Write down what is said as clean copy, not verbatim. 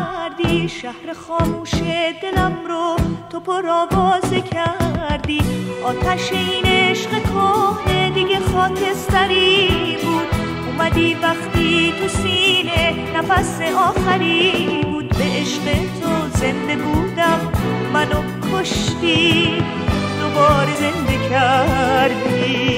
کردی، شهر خاموش دلم رو تو پرآوازه کردی. آتش این عشق کهنه دیگه خاکستری بود، اومدی وقتی تو سینه نفس آخری بود. به عشق تو زنده بودم، منو کشتی دوباره زنده کردی.